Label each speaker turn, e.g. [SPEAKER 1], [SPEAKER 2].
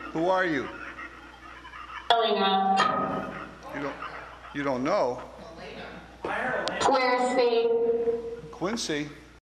[SPEAKER 1] Who are you?
[SPEAKER 2] Elaina.
[SPEAKER 1] You don't know?
[SPEAKER 2] Quincy.
[SPEAKER 1] Quincy?